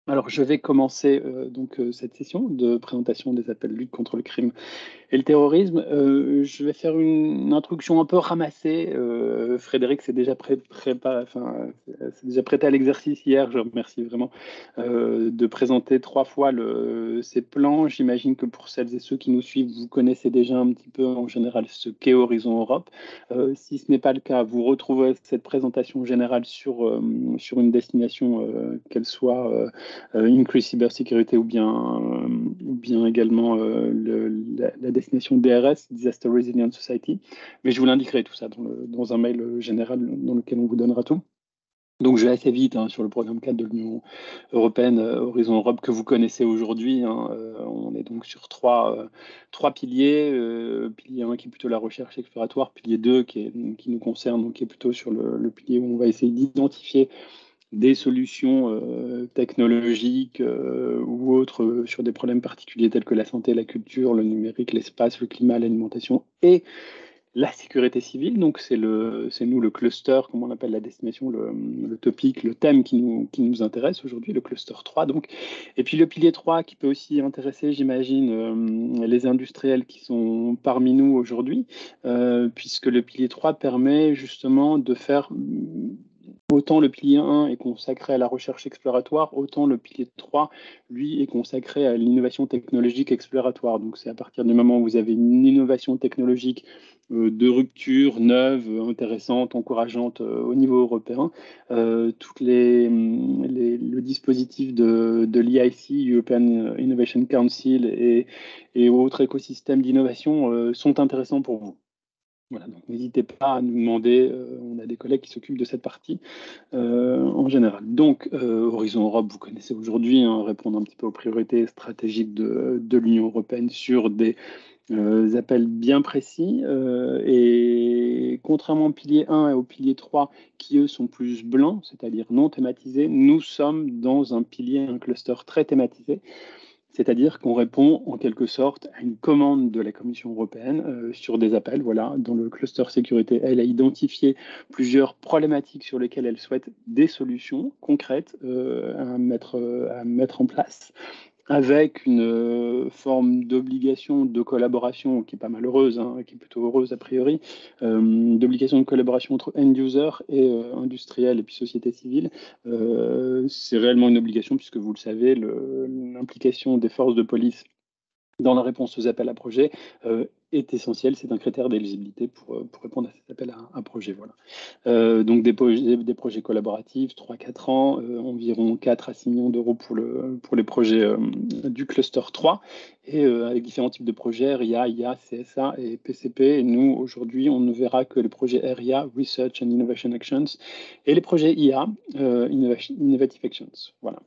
Alors, je vais commencer cette session de présentation des appels lutte contre le crime et le terrorisme. Je vais faire une introduction un peu ramassée. Frédéric s'est déjà prêté à l'exercice hier. Je remercie vraiment de présenter 3 fois ces plans. J'imagine que pour celles et ceux qui nous suivent, vous connaissez déjà un petit peu en général ce qu'est Horizon Europe. Si ce n'est pas le cas, vous retrouverez cette présentation générale sur une destination, qu'elle soit Increase Cybersécurité ou bien également la destination DRS, Disaster Resilient Society. Mais je vous l'indiquerai tout ça dans un mail général dans lequel on vous donnera tout. Donc je vais assez vite sur le programme 4 de l'Union européenne, Horizon Europe, que vous connaissez aujourd'hui. On est donc sur trois piliers. Pilier 1 qui est plutôt la recherche exploratoire, pilier 2 qui nous concerne, donc qui est plutôt sur le pilier où on va essayer d'identifier des solutions technologiques ou autres sur des problèmes particuliers tels que la santé, la culture, le numérique, l'espace, le climat, l'alimentation et la sécurité civile. Donc c'est nous le cluster, comme on appelle la destination, le topic, le thème qui nous intéresse aujourd'hui, le cluster 3 donc. Et puis le pilier 3 qui peut aussi intéresser, j'imagine, les industriels qui sont parmi nous aujourd'hui, puisque le pilier 3 permet justement de faire autant le pilier 1 est consacré à la recherche exploratoire, autant le pilier 3, lui, est consacré à l'innovation technologique exploratoire. Donc c'est à partir du moment où vous avez une innovation technologique de rupture, neuve, intéressante, encourageante au niveau européen, le dispositif de l'EIC, European Innovation Council, et autres écosystèmes d'innovation sont intéressants pour vous. Voilà, donc n'hésitez pas à nous demander, on a des collègues qui s'occupent de cette partie en général. Donc, Horizon Europe, vous connaissez aujourd'hui, répondre un petit peu aux priorités stratégiques de l'Union européenne sur des appels bien précis. Et contrairement au pilier 1 et au pilier 3, qui eux sont plus blancs, c'est-à-dire non thématisés, nous sommes dans un pilier, un cluster très thématisé. C'est-à-dire qu'on répond en quelque sorte à une commande de la Commission européenne sur des appels. Voilà, dans le cluster sécurité, elle a identifié plusieurs problématiques sur lesquelles elle souhaite des solutions concrètes à mettre en place, avec une forme d'obligation de collaboration qui est pas mal heureuse, qui est plutôt heureuse a priori, d'obligation de collaboration entre end-user et industriel et puis société civile. C'est réellement une obligation puisque vous le savez, l'implication des forces de police dans la réponse aux appels à projets est essentiel. C'est un critère d'éligibilité pour répondre à cet appel à projet. Voilà. Donc des projets collaboratifs, 3-4 ans, environ 4 à 6 millions d'euros pour les projets du cluster 3, et avec différents types de projets, RIA, IA, CSA et PCP. Et nous, aujourd'hui, on ne verra que les projets RIA, Research and Innovation Actions, et les projets IA, Innovative Actions. Voilà.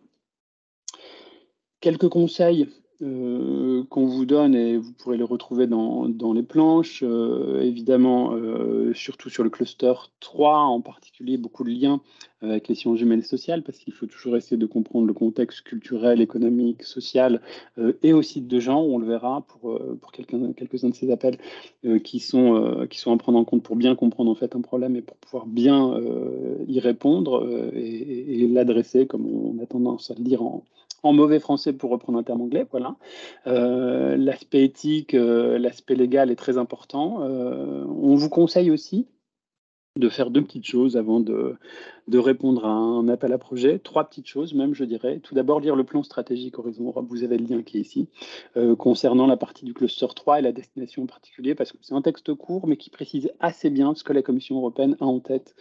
Quelques conseils qu'on vous donne, et vous pourrez les retrouver dans les planches, évidemment, surtout sur le cluster 3, en particulier beaucoup de liens avec les sciences humaines et sociales, parce qu'il faut toujours essayer de comprendre le contexte culturel, économique, social, et aussi de genre, on le verra pour quelques-uns de ces appels qui sont à prendre en compte pour bien comprendre en fait un problème et pour pouvoir bien y répondre et l'adresser, comme on a tendance à le dire en mauvais français pour reprendre un terme anglais. Voilà. L'aspect éthique, l'aspect légal est très important. On vous conseille aussi de faire 2 petites choses avant de répondre à un appel à projet. 3 petites choses même, je dirais. Tout d'abord, lire le plan stratégique Horizon Europe. Vous avez le lien qui est ici, concernant la partie du cluster 3 et la destination en particulier, parce que c'est un texte court, mais qui précise assez bien ce que la Commission européenne a en tête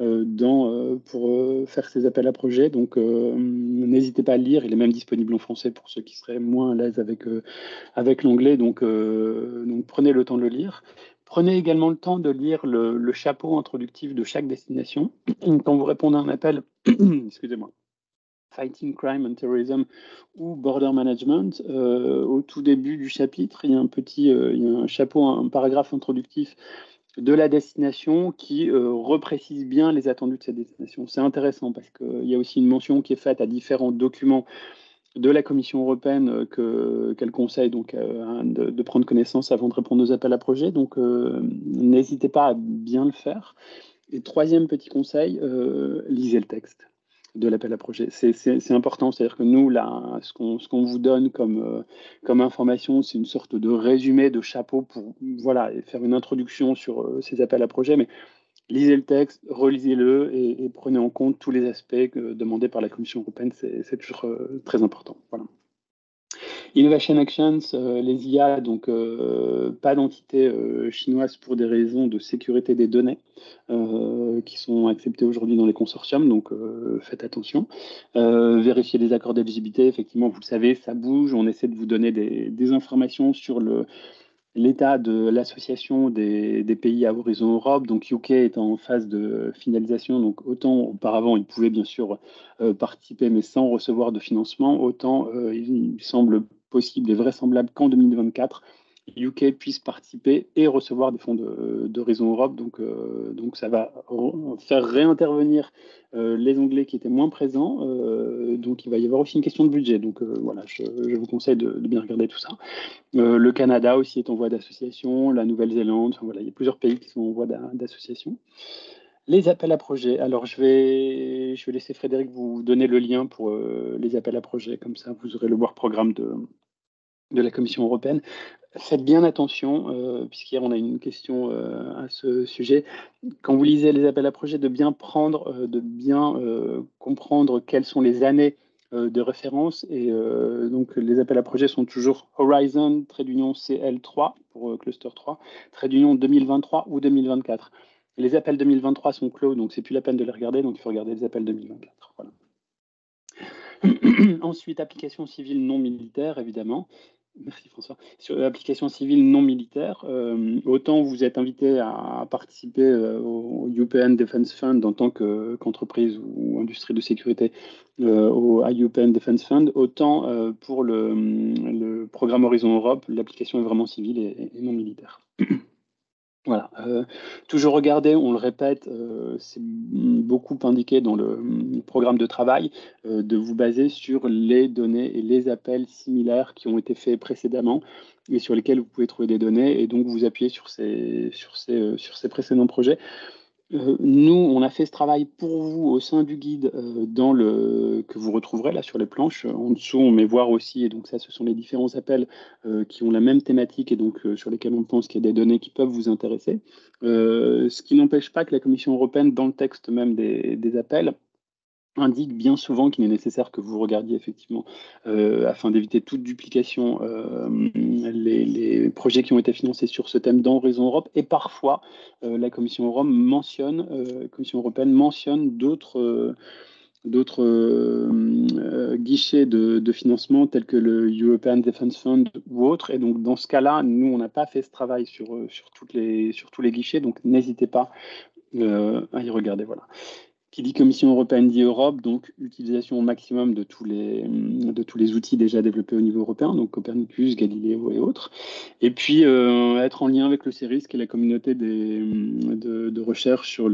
pour faire ces appels à projet. Donc, n'hésitez pas à le lire. Il est même disponible en français pour ceux qui seraient moins à l'aise avec l'anglais. Donc, prenez le temps de le lire. Prenez également le temps de lire le chapeau introductif de chaque destination. Quand vous répondez à un appel, excusez-moi, Fighting Crime and Terrorism ou Border Management, au tout début du chapitre, il y a un chapeau, un paragraphe introductif de la destination qui reprécise bien les attendus de cette destination. C'est intéressant parce qu'il y a aussi une mention qui est faite à différents documents de la Commission européenne qu'elle conseille donc de prendre connaissance avant de répondre aux appels à projets. Donc, n'hésitez pas à bien le faire. Et 3e petit conseil, lisez le texte. de l'appel à projet. C'est important, c'est-à-dire que nous, là, ce qu'on vous donne comme information, c'est une sorte de résumé de chapeau pour voilà, faire une introduction sur ces appels à projet, mais lisez le texte, relisez-le et prenez en compte tous les aspects demandés par la Commission européenne, c'est toujours très important. Voilà. Innovation Actions, les IA, donc pas d'entité chinoise pour des raisons de sécurité des données qui sont acceptées aujourd'hui dans les consortiums, donc faites attention. Vérifiez les accords d'éligibilité, effectivement, vous le savez, ça bouge, on essaie de vous donner des informations sur l'état de l'association des pays à horizon Europe. Donc UK est en phase de finalisation, donc autant auparavant il pouvait bien sûr participer mais sans recevoir de financement, autant il semble possible et vraisemblable qu'en 2024 UK puisse participer et recevoir des fonds d'Horizon Europe. Donc ça va faire réintervenir les Anglais qui étaient moins présents. Donc il va y avoir aussi une question de budget. Donc voilà, je vous conseille de bien regarder tout ça. Le Canada aussi est en voie d'association, la Nouvelle-Zélande, enfin, voilà, il y a plusieurs pays qui sont en voie d'association. Les appels à projets. Alors, je vais laisser Frédéric vous donner le lien pour les appels à projets. Comme ça, vous aurez le Work Programme de la Commission européenne. Faites bien attention, puisqu'hier, on a une question à ce sujet. Quand vous lisez les appels à projets, de bien comprendre quelles sont les années de référence. Et donc, les appels à projets sont toujours Horizon, trait d'union CL3 pour Cluster 3, trait d'union 2023 ou 2024. Les appels 2023 sont clos, donc c'est plus la peine de les regarder, donc il faut regarder les appels 2024. Voilà. Ensuite, application civile non militaire, évidemment. Merci François. Sur l'application civile non militaire, autant vous êtes invité à participer au European Defence Fund en tant qu'entreprise ou industrie de sécurité à European Defence Fund, autant pour le programme Horizon Europe, l'application est vraiment civile et non militaire. Voilà, toujours regarder, on le répète, c'est beaucoup indiqué dans le programme de travail, de vous baser sur les données et les appels similaires qui ont été faits précédemment et sur lesquels vous pouvez trouver des données et donc vous appuyez sur ces précédents projets. Nous, on a fait ce travail pour vous au sein du guide que vous retrouverez là sur les planches. En dessous, on met voir aussi, et donc ça, ce sont les différents appels qui ont la même thématique et donc sur lesquels on pense qu'il y a des données qui peuvent vous intéresser. Ce qui n'empêche pas que la Commission européenne, dans le texte même des appels, indique bien souvent qu'il est nécessaire que vous regardiez effectivement, afin d'éviter toute duplication, les projets qui ont été financés sur ce thème dans Horizon Europe. Et parfois, la Commission européenne mentionne d'autres guichets de financement tels que le European Defence Fund ou autres. Et donc, dans ce cas-là, nous, on n'a pas fait ce travail sur tous les guichets. Donc, n'hésitez pas à y regarder. Voilà. Qui dit Commission européenne dit Europe, donc utilisation au maximum de tous les outils déjà développés au niveau européen, donc Copernicus, Galileo et autres. Et puis être en lien avec le CERIS, qui est la communauté de recherche sur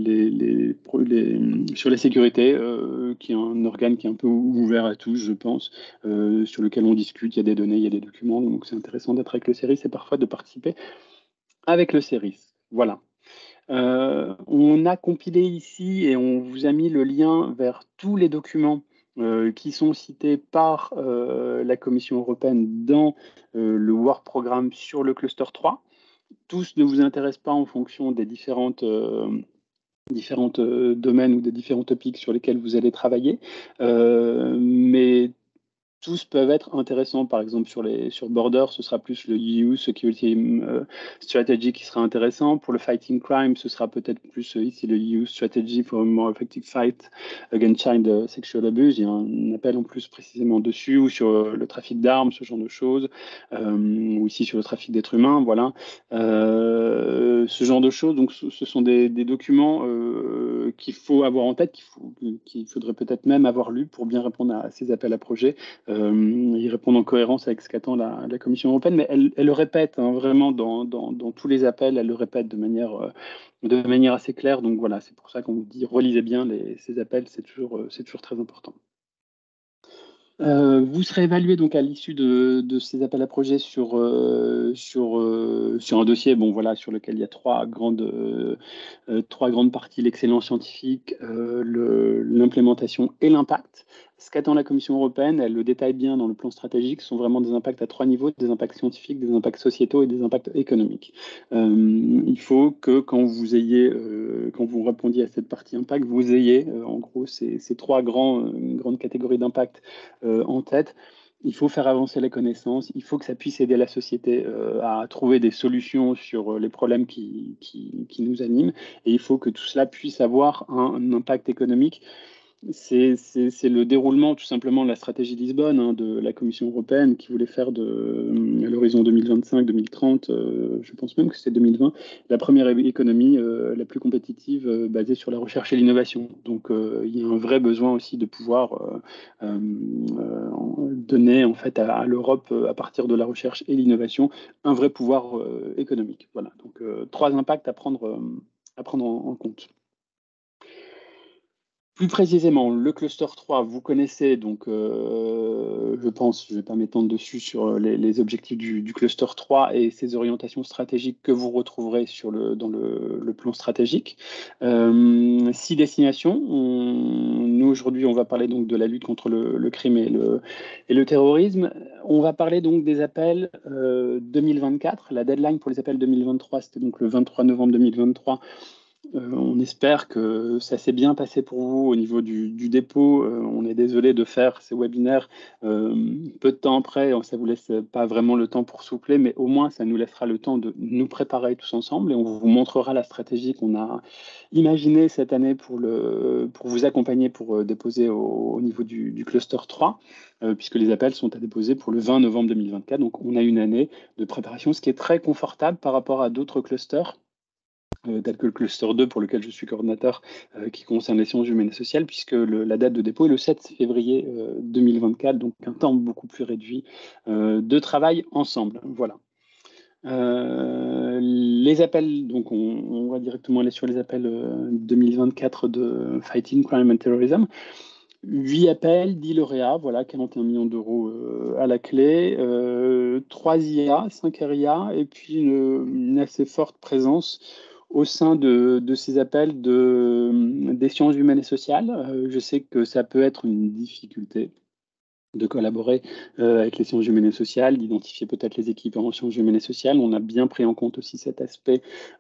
sur la sécurité, qui est un organe qui est un peu ouvert à tous, je pense, sur lequel on discute, il y a des données, il y a des documents, donc c'est intéressant d'être avec le CERIS et parfois de participer avec le CERIS. Voilà. On a compilé ici et on vous a mis le lien vers tous les documents qui sont cités par la Commission européenne dans le Work Programme sur le cluster 3. Tous ne vous intéressent pas en fonction des différentes domaines ou des différents topics sur lesquels vous allez travailler, mais tous peuvent être intéressants. Par exemple, sur Border, ce sera plus le EU Security Strategy qui sera intéressant. Pour le Fighting Crime, ce sera peut-être plus ici le EU Strategy for a More Effective Fight Against Child Sexual Abuse. Il y a un appel en plus précisément dessus, ou sur le trafic d'armes, ce genre de choses, ou ici sur le trafic d'êtres humains. Voilà. Ce genre de choses. Donc, ce sont des documents qu'il faut avoir en tête, qu'il faudrait peut-être même avoir lu pour bien répondre à ces appels à projets. Ils répondent en cohérence avec ce qu'attend la Commission européenne, mais elle le répète vraiment dans tous les appels, elle le répète de manière assez claire. Donc voilà, c'est pour ça qu'on vous dit relisez bien ces appels, c'est toujours très important. Vous serez évalué donc à l'issue de ces appels à projets sur un dossier, bon voilà, sur lequel il y a trois grandes parties, l'excellence scientifique, l'implémentation et l'impact. Ce qu'attend la Commission européenne, elle le détaille bien dans le plan stratégique, ce sont vraiment des impacts à trois niveaux, des impacts scientifiques, des impacts sociétaux et des impacts économiques. Il faut que quand vous répondiez à cette partie impact, vous ayez en gros ces trois grandes catégories d'impact en tête. Il faut faire avancer les connaissances, il faut que ça puisse aider la société à trouver des solutions sur les problèmes qui nous animent, et il faut que tout cela puisse avoir un impact économique. C'est le déroulement tout simplement de la stratégie Lisbonne de la Commission européenne qui voulait faire à l'horizon 2025-2030, je pense même que c'était 2020, la première économie la plus compétitive basée sur la recherche et l'innovation. Donc il y a un vrai besoin aussi de pouvoir donner en fait à l'Europe, à partir de la recherche et l'innovation, un vrai pouvoir économique. Voilà, donc trois impacts à prendre en compte. Plus précisément, le cluster 3, vous connaissez, donc je pense, je ne vais pas m'étendre dessus sur les objectifs du cluster 3 et ses orientations stratégiques que vous retrouverez dans le plan stratégique. 6 destinations. Nous, aujourd'hui, on va parler donc de la lutte contre le crime et le terrorisme. On va parler donc des appels 2024. La deadline pour les appels 2023, c'était donc le 23 novembre 2023. On espère que ça s'est bien passé pour vous au niveau du dépôt. On est désolé de faire ces webinaires peu de temps après. Ça vous laisse pas vraiment le temps pour souffler, mais au moins ça nous laissera le temps de nous préparer tous ensemble et on vous montrera la stratégie qu'on a imaginée cette année pour vous accompagner pour déposer au niveau du cluster 3, puisque les appels sont à déposer pour le 20 novembre 2024. Donc on a une année de préparation, ce qui est très confortable par rapport à d'autres clusters tel que le cluster 2 pour lequel je suis coordinateur, qui concerne les sciences humaines et sociales, puisque la date de dépôt est le 7 février 2024, donc un temps beaucoup plus réduit de travail ensemble. Voilà. Les appels, donc on va directement aller sur les appels 2024 de Fighting Crime and Terrorism. 8 appels, 10 lauréats, voilà, 41 millions d'euros à la clé, 3 IA, 5 RIA, et puis une assez forte présence au sein de ces appels des sciences humaines et sociales. Je sais que ça peut être une difficulté de collaborer avec les sciences humaines et sociales, d'identifier peut-être les équipes en sciences humaines et sociales. On a bien pris en compte aussi cet aspect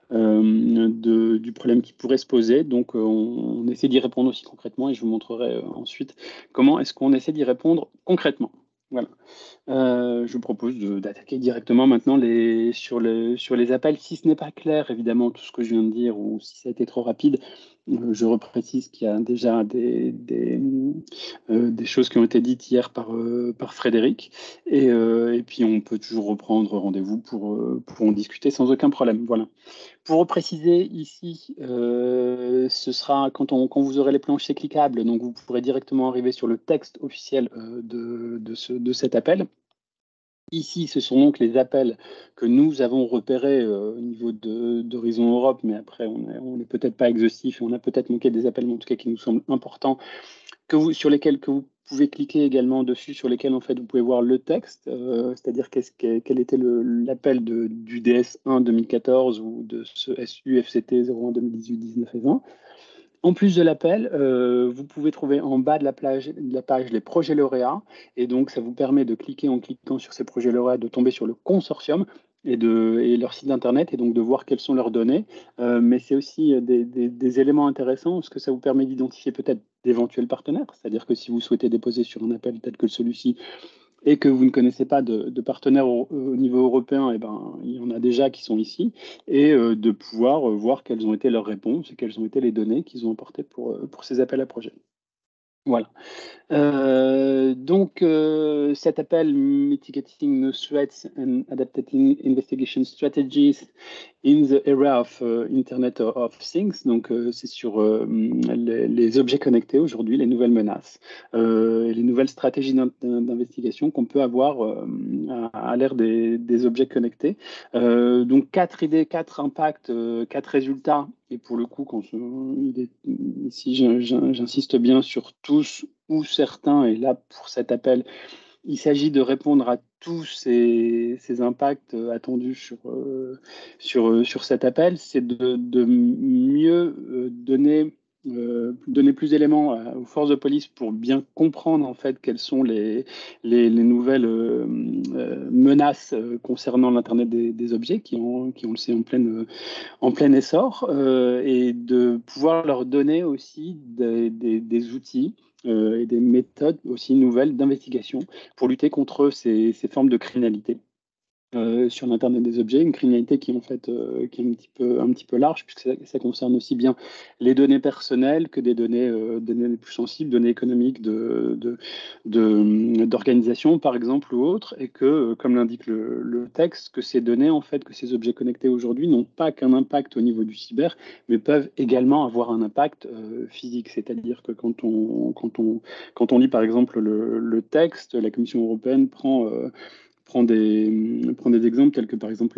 du problème qui pourrait se poser. Donc, on essaie d'y répondre aussi concrètement et je vous montrerai ensuite comment est-ce qu'on essaie d'y répondre concrètement. Voilà. Je vous propose d'attaquer directement maintenant sur les appels. Si ce n'est pas clair, évidemment, tout ce que je viens de dire, ou si ça a été trop rapide, je reprécise qu'il y a déjà des choses qui ont été dites hier par Frédéric. Et puis, on peut toujours reprendre rendez-vous pour en discuter sans aucun problème. Voilà. Pour préciser ici, ce sera quand vous aurez les planchers cliquables, donc vous pourrez directement arriver sur le texte officiel de cet appel. Ici, ce sont donc les appels que nous avons repérés au niveau d'Horizon Europe, mais après, on n'est peut-être pas exhaustif et on a peut-être manqué des appels, mais en tout cas qui nous semblent importants, sur lesquels que vous pouvez cliquer également dessus, sur lesquels en fait vous pouvez voir le texte, c'est-à-dire quel était l'appel du DS1 2014 ou de ce SU-FCT 01 2018, 19 et 20. En plus de l'appel, vous pouvez trouver en bas de la page les projets lauréats. Et donc, ça vous permet de cliquer en cliquant sur ces projets lauréats, de tomber sur le consortium et leur site internet et donc de voir quelles sont leurs données. Mais c'est aussi des éléments intéressants parce que ça vous permet d'identifier peut-être d'éventuels partenaires. C'est-à-dire que si vous souhaitez déposer sur un appel tel que celui-ci, et que vous ne connaissez pas de partenaires au niveau européen, eh ben, il y en a déjà qui sont ici, et de pouvoir voir quelles ont été leurs réponses et quelles ont été les données qu'ils ont apportées pour ces appels à projets. Voilà. Donc, cet appel Mitigating New Threats and Adapting Investigation Strategies in the Era of Internet of Things. Donc, c'est sur les objets connectés aujourd'hui, les nouvelles menaces et les nouvelles stratégies d'investigation qu'on peut avoir à l'ère des objets connectés. Donc, 4 idées, 4 impacts, 4 résultats. Et pour le coup, ici, j'insiste bien sur tout tous ou certains, et là pour cet appel, il s'agit de répondre à tous ces impacts attendus sur cet appel, c'est de mieux donner plus d'éléments aux forces de police pour bien comprendre en fait quelles sont les nouvelles menaces concernant l'Internet des objets qui, on le sait, en plein essor, et de pouvoir leur donner aussi des outils et des méthodes aussi nouvelles d'investigation pour lutter contre ces formes de criminalité sur l'Internet des objets, une criminalité qui en fait qui est un petit peu large, puisque ça concerne aussi bien les données personnelles que des données plus sensibles, données économiques d'organisation, par exemple, ou autres, et que, comme l'indique le texte, que ces données, en fait, que ces objets connectés aujourd'hui n'ont pas qu'un impact au niveau du cyber, mais peuvent également avoir un impact physique. C'est-à-dire que quand on lit, par exemple, le texte, la Commission européenne prend des exemples tels que par exemple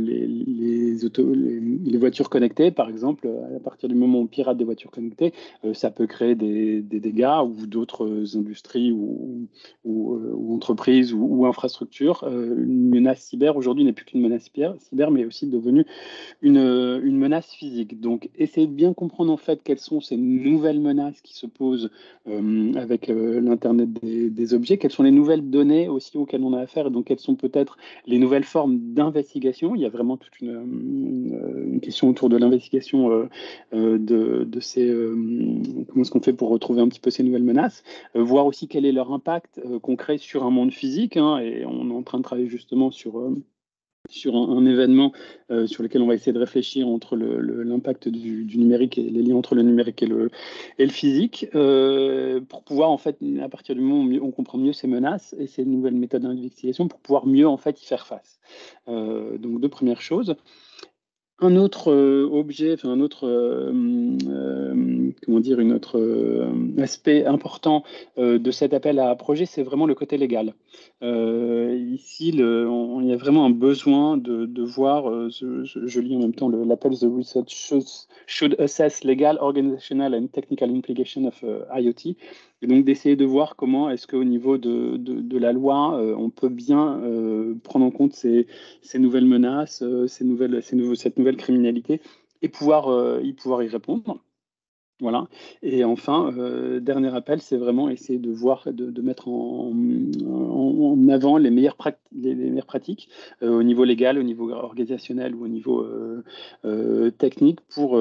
les voitures connectées, par exemple, à partir du moment où on pirate des voitures connectées, ça peut créer des dégâts ou d'autres industries ou entreprises ou infrastructures. Une menace cyber aujourd'hui n'est plus qu'une menace cyber, mais aussi devenue une menace physique. Donc, essayez de bien comprendre en fait quelles sont ces nouvelles menaces qui se posent avec l'Internet des objets, quelles sont les nouvelles données aussi auxquelles on a affaire, et donc quelles sont peut-être les nouvelles formes d'investigation. Il y a vraiment toute une question autour de l'investigation de ces... comment est-ce qu'on fait pour retrouver un petit peu ces nouvelles menaces, voir aussi quel est leur impact concret sur un monde physique, hein, et on est en train de travailler justement sur un événement sur lequel on va essayer de réfléchir entre l'impact du numérique et les liens entre le numérique et le physique, pour pouvoir, en fait, à partir du moment où on comprend mieux ces menaces et ces nouvelles méthodes d'investigation, pour pouvoir mieux, en fait, y faire face. Donc, deux premières choses. Un autre objet, enfin un autre, comment dire, une autre aspect important de cet appel à projet, c'est vraiment le côté légal. Ici, il y a vraiment un besoin de voir, je lis en même temps l'appel The Research should assess legal, organizational and technical implications of IoT. Et donc d'essayer de voir comment est-ce qu'au niveau de la loi, on peut bien prendre en compte ces nouvelles menaces, cette nouvelle criminalité, et pouvoir y répondre. Voilà. Et enfin, dernier appel, c'est vraiment essayer de voir, de mettre en avant les meilleures pratiques au niveau légal, au niveau organisationnel ou au niveau technique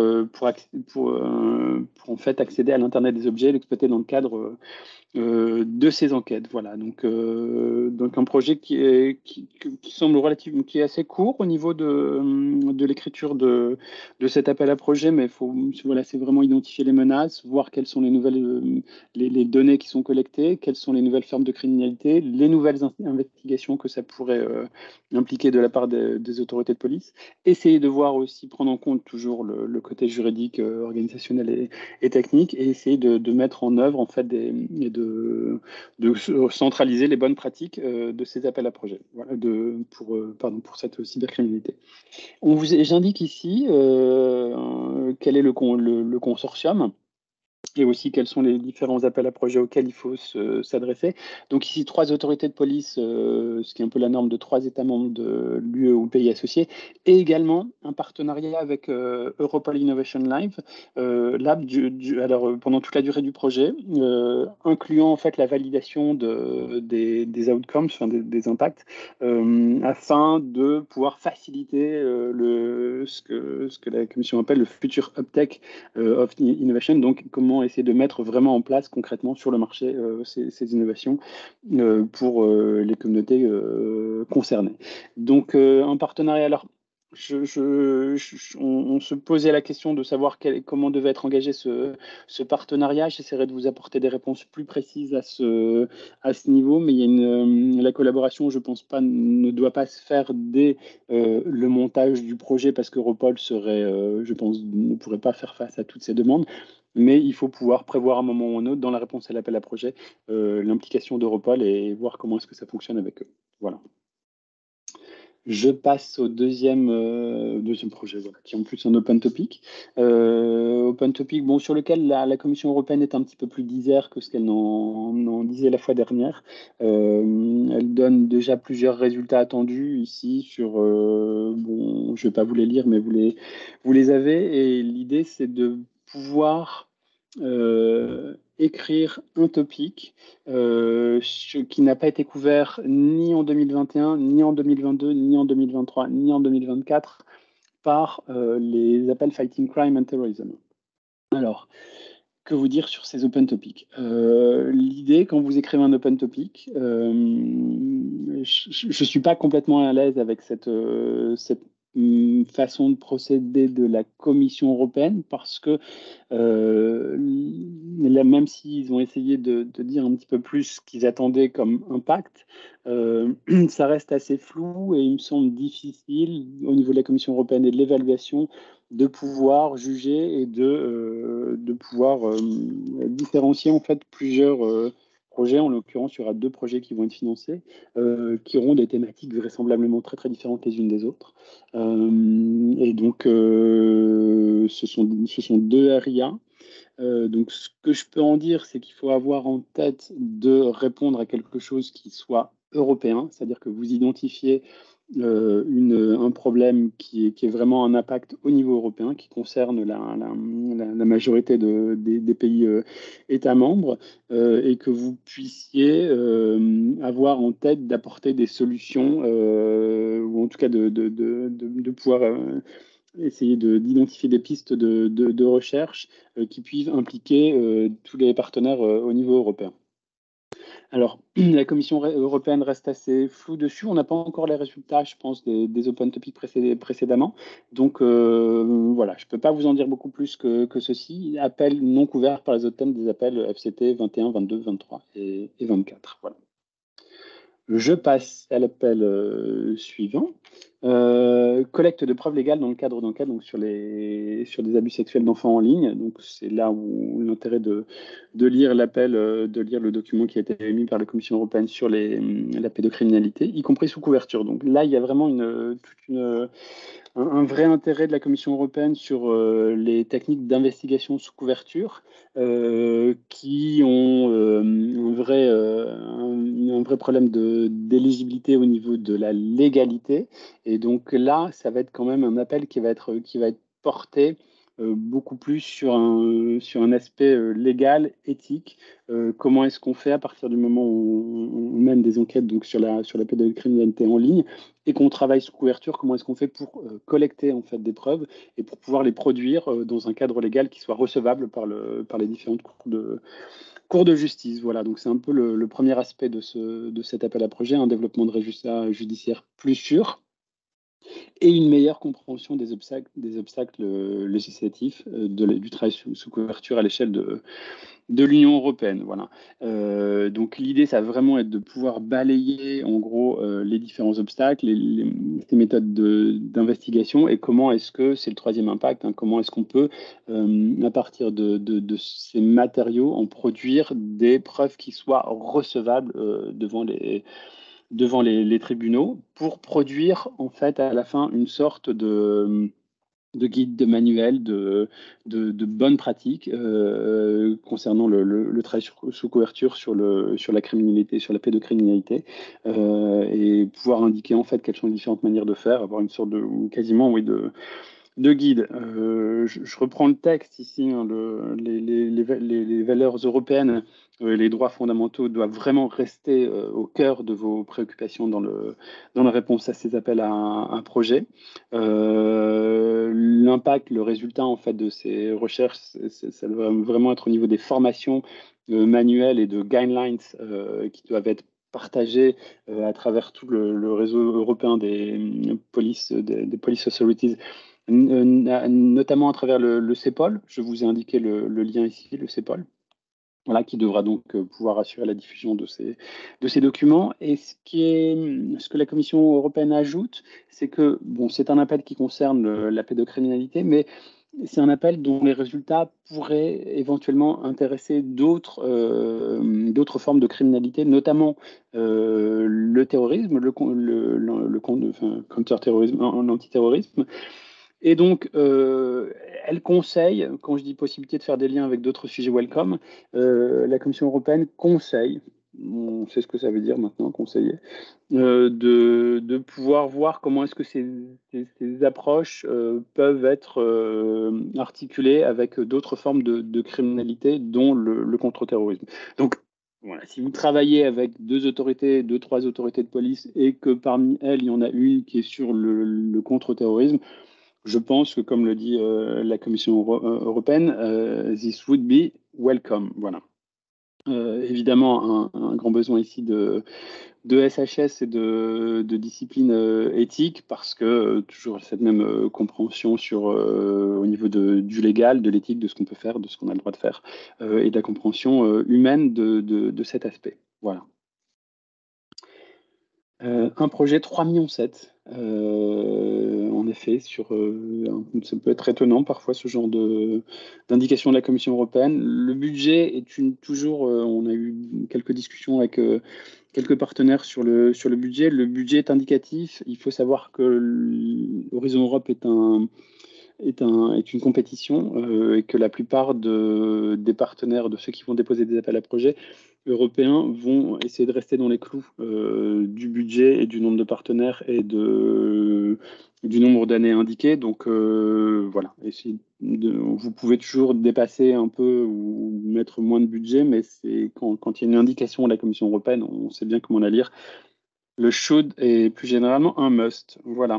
pour en fait accéder à l'Internet des objets et l'exploiter dans le cadre de ces enquêtes. Voilà, donc un projet qui semble relativement, qui est assez court au niveau de l'écriture de cet appel à projet, mais voilà, c'est vraiment identifier les menaces, voir quelles sont les nouvelles les données qui sont collectées, quelles sont les nouvelles formes de criminalité, les nouvelles investigations que ça pourrait impliquer de la part des autorités de police. Essayer de voir aussi, prendre en compte toujours le côté juridique, organisationnel et technique, et essayer de mettre en œuvre en fait de centraliser les bonnes pratiques de ces appels à projets, voilà, pour cette cybercriminalité. J'indique ici quel est le consortium, et aussi quels sont les différents appels à projets auxquels il faut s'adresser. Donc ici, 3 autorités de police, ce qui est un peu la norme de 3 États membres de l'UE ou pays associés, et également un partenariat avec Europol Innovation Lab alors, pendant toute la durée du projet, incluant en fait la validation des outcomes, enfin des impacts, afin de pouvoir faciliter ce que la Commission appelle le Future Uptake of Innovation, donc comment essayer de mettre vraiment en place concrètement sur le marché ces innovations pour les communautés concernées. Donc un partenariat. Alors, on se posait la question de savoir comment devait être engagé ce partenariat. J'essaierai de vous apporter des réponses plus précises à ce niveau, mais la collaboration, je pense pas, ne doit pas se faire dès le montage du projet, parce qu'Europol je pense, ne pourrait pas faire face à toutes ces demandes. Mais il faut pouvoir prévoir à un moment ou un autre, dans la réponse à l'appel à projet, l'implication d'Europol et voir comment est-ce que ça fonctionne avec eux. Voilà. Je passe au deuxième projet, voilà, qui est en plus un open topic. Open topic, bon, sur lequel la Commission européenne est un petit peu plus disert que ce qu'elle n'en disait la fois dernière. Elle donne déjà plusieurs résultats attendus ici sur, bon, je ne vais pas vous les lire, mais vous les avez. Et l'idée, c'est de pouvoir écrire un topic qui n'a pas été couvert ni en 2021, ni en 2022, ni en 2023, ni en 2024 par les appels Fighting Crime and Terrorism. Alors, que vous dire sur ces open topics? L'idée, quand vous écrivez un open topic, je ne suis pas complètement à l'aise avec cette façon de procéder de la Commission européenne parce que même s'ils ont essayé de dire un petit peu plus ce qu'ils attendaient comme impact, ça reste assez flou et il me semble difficile au niveau de la Commission européenne et de l'évaluation de pouvoir juger et de pouvoir différencier en fait plusieurs projets. En l'occurrence, il y aura 2 projets qui vont être financés, qui auront des thématiques vraisemblablement très très différentes les unes des autres. Et donc, ce sont 2 RIA. Donc, ce que je peux en dire, c'est qu'il faut avoir en tête de répondre à quelque chose qui soit européen, c'est-à-dire que vous identifiez un problème qui est vraiment un impact au niveau européen, qui concerne la majorité des pays États membres, et que vous puissiez avoir en tête d'apporter des solutions, ou en tout cas de pouvoir essayer d'identifier des pistes de recherche qui puissent impliquer tous les partenaires au niveau européen. Alors, la Commission européenne reste assez floue dessus. On n'a pas encore les résultats, je pense, des open topics précédemment. Donc, voilà, je ne peux pas vous en dire beaucoup plus que ceci. Appels non couverts par les autres thèmes des appels FCT 21, 22, 23 et 24. Voilà. Je passe à l'appel suivant. Collecte de preuves légales dans le cadre d'enquête donc sur des abus sexuels d'enfants en ligne. Donc c'est là où l'intérêt de lire l'appel, de lire le document qui a été émis par la Commission européenne sur la pédocriminalité, y compris sous couverture. Donc là, il y a vraiment un vrai intérêt de la Commission européenne sur les techniques d'investigation sous couverture qui ont un vrai problème d'éligibilité au niveau de la légalité. Et donc là, ça va être quand même un appel qui va être porté beaucoup plus sur un aspect légal, éthique. Comment est-ce qu'on fait à partir du moment où on mène des enquêtes donc sur la pédocriminalité en ligne et qu'on travaille sous couverture, comment est-ce qu'on fait pour collecter en fait des preuves et pour pouvoir les produire dans un cadre légal qui soit recevable par les différentes cours de justice. Voilà, donc c'est un peu le premier aspect de cet appel à projet, un développement de résultats judiciaires plus sûr et une meilleure compréhension des obstacles législatifs du travail sous couverture à l'échelle de l'Union européenne. Voilà. Donc l'idée, ça va vraiment être de pouvoir balayer en gros les différents obstacles, ces méthodes d'investigation et comment est-ce que, c'est le troisième impact, hein, comment est-ce qu'on peut, à partir de ces matériaux, en produire des preuves qui soient recevables devant les tribunaux pour produire en fait à la fin une sorte de guide, de manuel, de bonnes pratiques concernant le travail sous couverture sur la criminalité, sur la pédocriminalité, et pouvoir indiquer en fait quelles sont les différentes manières de faire, avoir une sorte de quasiment oui de guide. Je reprends le texte ici, hein, les valeurs européennes, les droits fondamentaux doivent vraiment rester au cœur de vos préoccupations dans la réponse à ces appels à un projet. L'impact, le résultat en fait de ces recherches, ça doit vraiment être au niveau des formations manuelles et de guidelines qui doivent être partagées à travers tout le réseau européen des police authorities, notamment à travers le CEPOL. Je vous ai indiqué le lien ici, le CEPOL. Voilà, qui devra donc pouvoir assurer la diffusion de ces documents. Et ce que la Commission européenne ajoute, c'est que bon, c'est un appel qui concerne la pédocriminalité, mais c'est un appel dont les résultats pourraient éventuellement intéresser d'autres formes de criminalité, notamment le terrorisme, enfin, counter-terrorisme, l'antiterrorisme. Et donc, elle conseille, quand je dis possibilité de faire des liens avec d'autres sujets welcome, la Commission européenne conseille, on sait ce que ça veut dire maintenant, conseiller, de pouvoir voir comment est-ce que ces approches peuvent être articulées avec d'autres formes de criminalité, dont le contre-terrorisme. Donc, voilà, si vous travaillez avec deux, trois autorités de police et que parmi elles, il y en a une qui est sur le contre-terrorisme, je pense que, comme le dit la Commission européenne, this would be welcome. Voilà. Évidemment, un grand besoin ici de SHS et de discipline éthique, parce que toujours cette même compréhension au niveau du légal, de l'éthique, de ce qu'on peut faire, de ce qu'on a le droit de faire, et de la compréhension humaine de cet aspect. Voilà. Un projet 3,7 millions, en effet, ça peut être étonnant parfois ce genre d'indication de la Commission européenne. Le budget est toujours, on a eu quelques discussions avec quelques partenaires sur le budget. Le budget est indicatif. Il faut savoir que Horizon Europe est une compétition et que la plupart des partenaires, de ceux qui vont déposer des appels à projets européens, vont essayer de rester dans les clous du budget et du nombre de partenaires et du nombre d'années indiquées. Donc voilà, vous pouvez toujours dépasser un peu ou mettre moins de budget, mais c'est quand il y a une indication de la Commission européenne, on sait bien comment la lire. Le should est plus généralement un must. Voilà.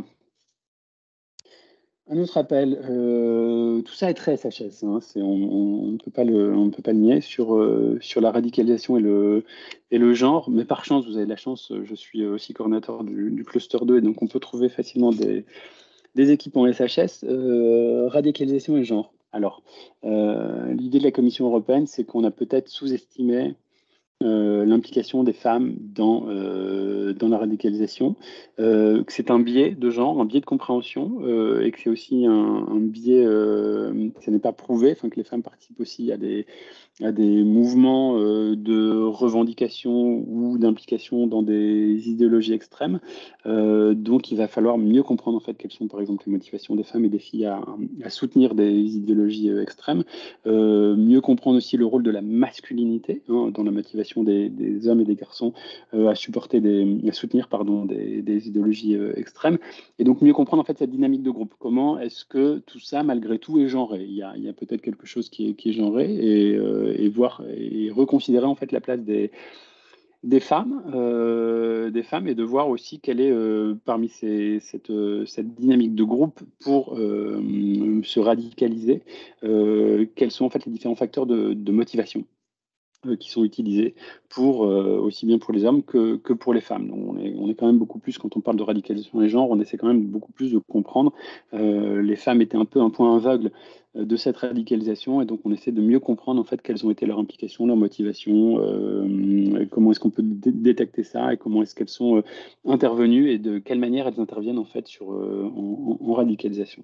Un autre appel, tout ça est très SHS, hein, on ne peut pas le nier sur la radicalisation et le genre, mais par chance, vous avez de la chance, je suis aussi coordinateur du cluster 2, et donc on peut trouver facilement des équipes en SHS, radicalisation et genre. Alors, l'idée de la Commission européenne, c'est qu'on a peut-être sous-estimé l'implication des femmes dans la radicalisation, que c'est un biais de genre, un biais de compréhension, et que c'est aussi un biais, que ça n'est pas prouvé, enfin, que les femmes participent aussi à des mouvements de revendication ou d'implication dans des idéologies extrêmes. Donc, il va falloir mieux comprendre en fait quelles sont par exemple les motivations des femmes et des filles à soutenir des idéologies extrêmes. Mieux comprendre aussi le rôle de la masculinité, hein, dans la motivation des hommes et des garçons à soutenir des idéologies extrêmes. Et donc mieux comprendre en fait cette dynamique de groupe. Comment est-ce que tout ça malgré tout est genré? Il y a peut-être quelque chose qui est genré, et voir et reconsidérer en fait la place des femmes, et de voir aussi quelle est parmi cette dynamique de groupe pour se radicaliser, quels sont en fait les différents facteurs de motivation qui sont utilisés aussi bien pour les hommes que pour les femmes. Donc on est quand même beaucoup plus, quand on parle de radicalisation des genres, on essaie quand même beaucoup plus de comprendre. Les femmes étaient un peu un point aveugle de cette radicalisation, et donc on essaie de mieux comprendre en fait quelles ont été leurs implications, leurs motivations, comment est-ce qu'on peut détecter ça, et comment est-ce qu'elles sont intervenues, et de quelle manière elles interviennent en fait en radicalisation.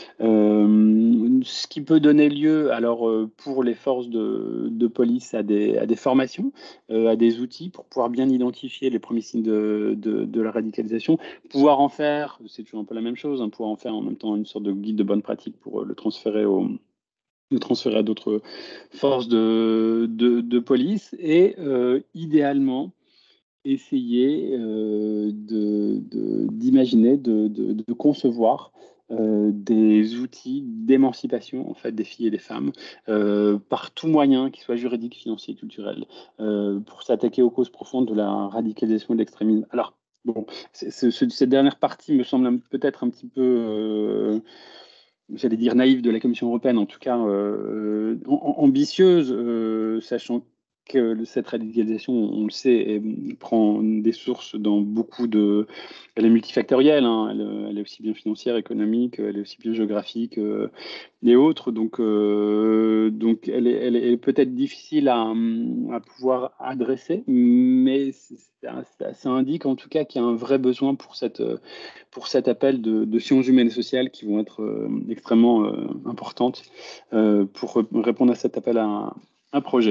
Ce qui peut donner lieu, alors, pour les forces de police, à des formations, à des outils pour pouvoir bien identifier les premiers signes de la radicalisation, pouvoir en faire, c'est toujours un peu la même chose, hein, pouvoir en faire en même temps une sorte de guide de bonne pratique pour le transférer à d'autres forces de police, et idéalement essayer d'imaginer, de concevoir des outils d'émancipation en fait des filles et des femmes par tout moyen, qui soit juridique, financier, culturel, pour s'attaquer aux causes profondes de la radicalisation et de l'extrémisme. Alors, bon, cette dernière partie me semble peut-être un petit peu, j'allais dire naïve de la Commission européenne, en tout cas ambitieuse, sachant que cette radicalisation, on le sait, prend des sources dans beaucoup de... Elle est multifactorielle, hein, elle est aussi bien financière, économique, elle est aussi bien géographique et autres. Donc elle est peut-être difficile à pouvoir adresser, mais ça indique en tout cas qu'il y a un vrai besoin pour cet appel de sciences humaines et sociales qui vont être extrêmement importantes pour répondre à cet appel à un projet.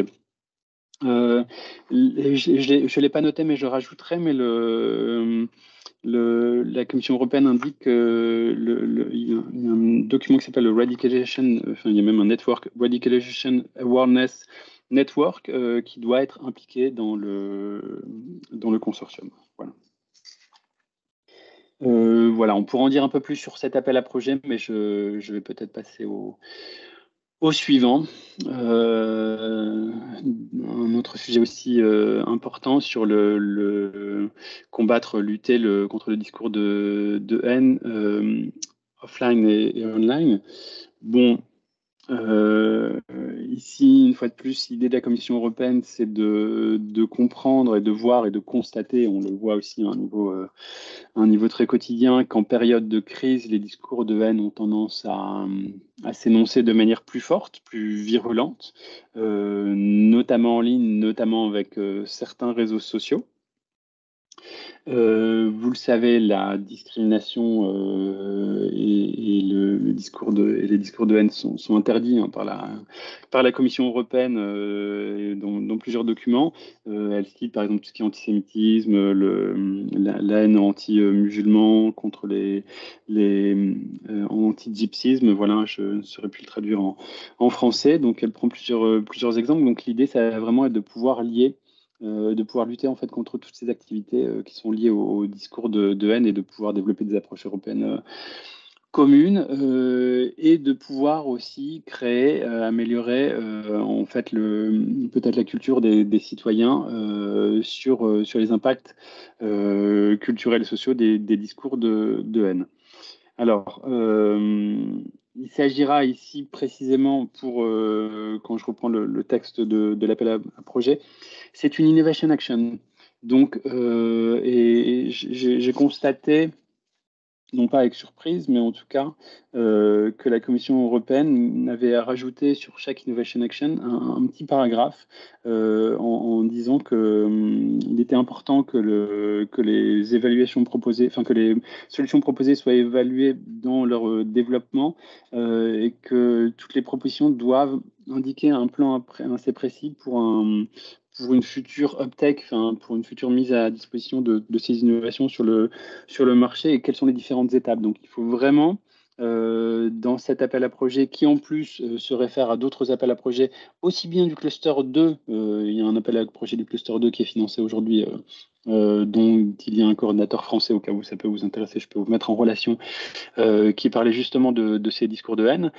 Je ne l'ai pas noté, mais je rajouterai, mais la Commission européenne indique que il y a un document qui s'appelle le Radicalization, enfin, il y a même un network, Radicalization Awareness Network, qui doit être impliqué dans le consortium. Voilà. Voilà, on pourra en dire un peu plus sur cet appel à projet, mais je vais peut-être passer au suivant. Un autre sujet aussi important sur le combattre, lutter contre le discours de haine offline et online. Bon, ici, une fois de plus, l'idée de la Commission européenne, c'est de comprendre et de voir et de constater, on le voit aussi à un niveau très quotidien, qu'en période de crise, les discours de haine ont tendance à s'énoncer de manière plus forte, plus virulente, notamment en ligne, notamment avec certains réseaux sociaux. Vous le savez, la discrimination et les discours de haine sont interdits hein, par la Commission européenne dans plusieurs documents. Elle cite par exemple tout ce qui est antisémitisme, la haine anti-musulman, contre les anti-gypsisme. Voilà, je ne saurais plus le traduire en français. Donc elle prend plusieurs exemples. Donc l'idée, ça va vraiment être de pouvoir de pouvoir lutter en fait contre toutes ces activités qui sont liées au discours de haine et de pouvoir développer des approches européennes communes et de pouvoir aussi créer, améliorer en fait peut-être la culture des citoyens sur les impacts culturels et sociaux des discours de haine. Alors, il s'agira ici précisément quand je reprends le texte de l'appel à projet, c'est une innovation action. Donc, et j'ai constaté, non pas avec surprise, mais en tout cas, que la Commission européenne avait rajouté sur chaque Innovation Action un petit paragraphe en disant qu'il était important que les évaluations proposées, enfin que les solutions proposées soient évaluées dans leur développement et que toutes les propositions doivent indiquer un plan assez précis pour une future uptake, enfin, pour une future mise à disposition de ces innovations sur le marché et quelles sont les différentes étapes. Donc, il faut vraiment, dans cet appel à projet, qui en plus se réfère à d'autres appels à projet, aussi bien du cluster 2, il y a un appel à projet du cluster 2 qui est financé aujourd'hui, dont il y a un coordinateur français, au cas où ça peut vous intéresser, je peux vous mettre en relation, qui parlait justement de ces discours de haine.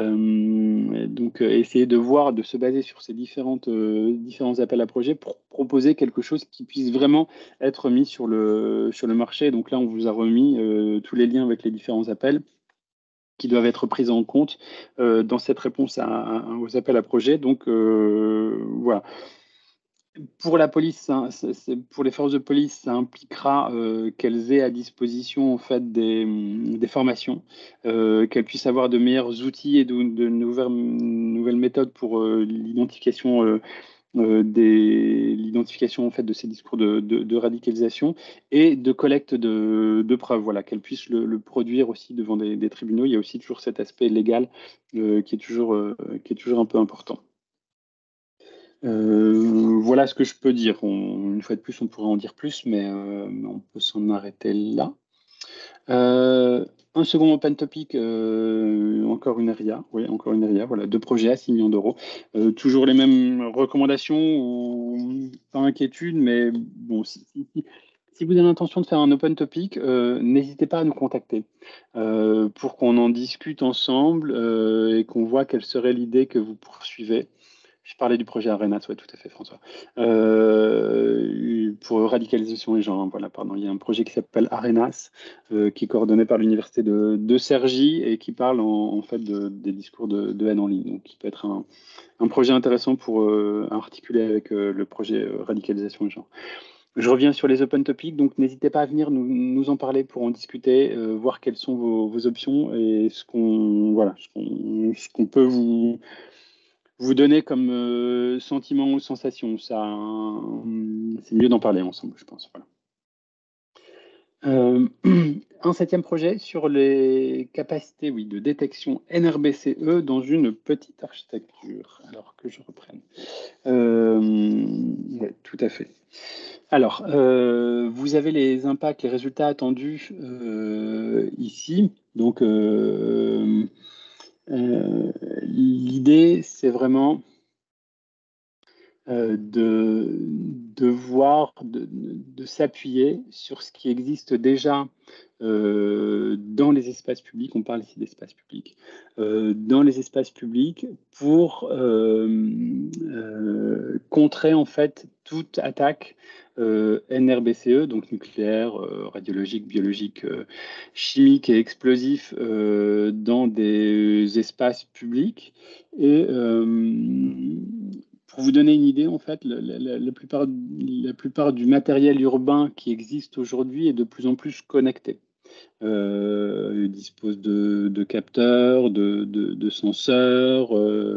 Donc, essayer de voir, de se baser sur ces différents appels à projets pour proposer quelque chose qui puisse vraiment être mis sur le marché. Donc là, on vous a remis tous les liens avec les différents appels qui doivent être pris en compte dans cette réponse aux appels à projets. Donc, voilà. Pour la police, pour les forces de police, ça impliquera qu'elles aient à disposition en fait des formations, qu'elles puissent avoir de meilleurs outils et de nouvelles méthodes pour l'identification en fait de ces discours de radicalisation et de collecte de preuves. Voilà, qu'elles puissent le produire aussi devant des tribunaux. Il y a aussi toujours cet aspect légal qui est toujours un peu important. Voilà ce que je peux dire. Une fois de plus, on pourrait en dire plus, mais on peut s'en arrêter là. Un second open topic, encore une area. Oui, encore une area. Voilà, 2 projets à 6 millions d'euros. Toujours les mêmes recommandations ou pas inquiétude, mais bon, si vous avez l'intention de faire un open topic, n'hésitez pas à nous contacter pour qu'on en discute ensemble et qu'on voit quelle serait l'idée que vous poursuivez. Je parlais du projet Arenas, oui, tout à fait, François. Pour radicalisation et genre, voilà, pardon, il y a un projet qui s'appelle Arenas, qui est coordonné par l'université de Cergy et qui parle en fait des discours de haine en ligne. Donc, qui peut être un projet intéressant pour articuler avec le projet radicalisation et genre. Je reviens sur les open topics, donc n'hésitez pas à venir nous en parler pour en discuter, voir quelles sont vos options et ce qu'on peut vous donner comme sentiment ou sensation. C'est mieux d'en parler ensemble, je pense. Voilà. Un septième projet sur les capacités de détection NRBCE dans une petite architecture. Alors que je reprenne. Ouais, tout à fait. Alors, vous avez les impacts, les résultats attendus ici. Donc, l'idée, c'est vraiment de s'appuyer sur ce qui existe déjà dans les espaces publics. On parle ici d'espaces publics. Dans les espaces publics pour contrer en fait toute attaque NRBCE, donc nucléaire, radiologique, biologique, chimique et explosif dans des espaces publics. Et pour vous donner une idée, en fait, la plupart du matériel urbain qui existe aujourd'hui est de plus en plus connecté. Il dispose de capteurs, de senseurs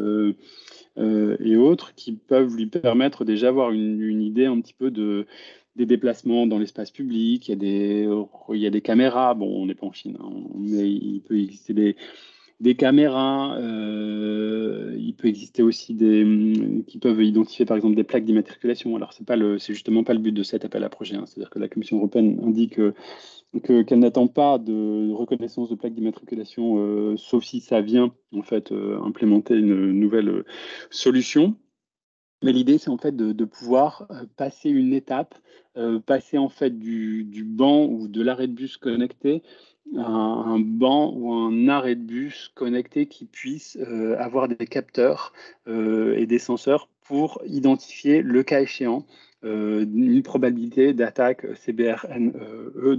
et autres qui peuvent lui permettre déjà d'avoir une idée un petit peu des déplacements dans l'espace public. Il y a des caméras. Bon, on n'est pas en Chine, hein, mais il peut exister des caméras. Il peut exister aussi qui peuvent identifier par exemple des plaques d'immatriculation. Alors c'est justement pas le but de cet appel à projet, hein. C'est-à-dire que la Commission européenne indique qu'elle n'attend pas de reconnaissance de plaques d'immatriculation, sauf si ça vient en fait implémenter une nouvelle solution. Mais l'idée, c'est en fait de pouvoir passer une étape, passer en fait du banc ou de l'arrêt de bus connecté à un banc ou un arrêt de bus connecté qui puisse avoir des capteurs et des senseurs pour identifier, le cas échéant, une probabilité d'attaque CBRNE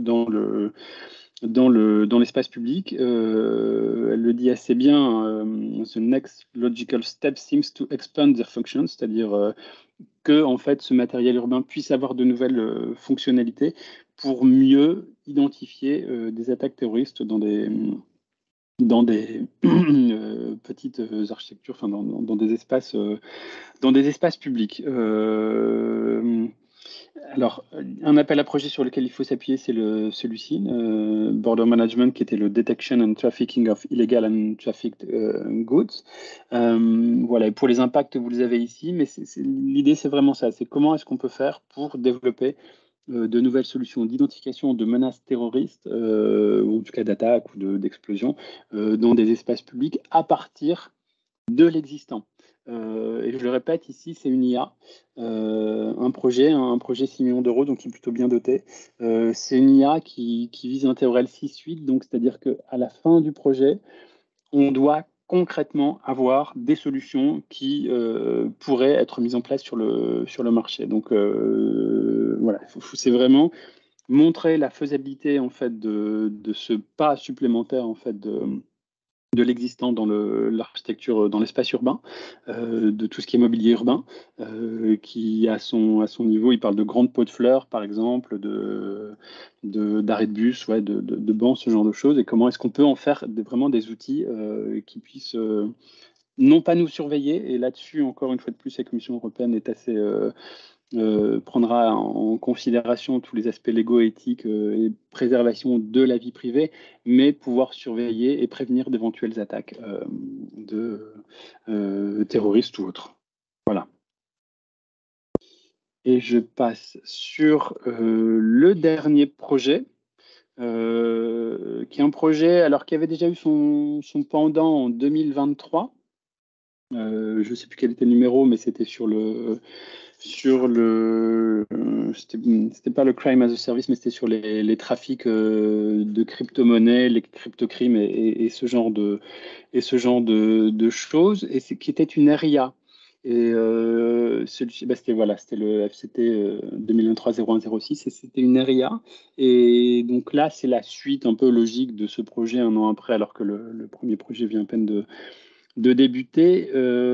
dans l'espace public. Elle le dit assez bien, The next logical step seems to expand their function, c'est-à-dire que en fait, ce matériel urbain puisse avoir de nouvelles fonctionnalités pour mieux identifier des attaques terroristes dans des petites architectures, enfin dans des espaces publics. Alors, un appel à projet sur lequel il faut s'appuyer, c'est celui-ci, Border Management, qui était le Detection and Trafficking of Illegal and Trafficked Goods. Voilà, et pour les impacts, vous les avez ici, mais l'idée, c'est vraiment ça, c'est comment est-ce qu'on peut faire pour développer de nouvelles solutions d'identification de menaces terroristes, ou en tout cas d'attaques ou d'explosions, dans des espaces publics à partir de l'existant. Et je le répète, ici, c'est une IA, un projet 6 millions d'euros, donc qui est plutôt bien doté. C'est une IA qui vise un TORL 6-8, donc c'est-à-dire qu'à la fin du projet, on doit concrètement avoir des solutions qui pourraient être mises en place sur le marché. Donc voilà, c'est vraiment montrer la faisabilité en fait de ce pas supplémentaire en fait de l'existant dans l'architecture, dans l'espace urbain, de tout ce qui est mobilier urbain, qui à son niveau, il parle de grandes pots de fleurs, par exemple, d'arrêts de bus, ouais, de bancs, ce genre de choses, et comment est-ce qu'on peut en faire vraiment des outils qui puissent non pas nous surveiller, et là-dessus, encore une fois de plus, la Commission européenne est assez prendra en considération tous les aspects légaux, éthiques et préservation de la vie privée, mais pouvoir surveiller et prévenir d'éventuelles attaques de terroristes ou autres. Voilà. Et je passe sur le dernier projet, qui est un projet alors, qui avait déjà eu son pendant en 2023. Je ne sais plus quel était le numéro, mais c'était c'était pas le crime as a service, mais c'était sur les trafics de crypto-monnaies, les crypto-crimes et ce genre de choses, qui était une RIA. Et celui-ci, c'était le FCT 2023-0106 et c'était une RIA. Et donc là, c'est la suite un peu logique de ce projet un an après, alors que le premier projet vient à peine de débuter,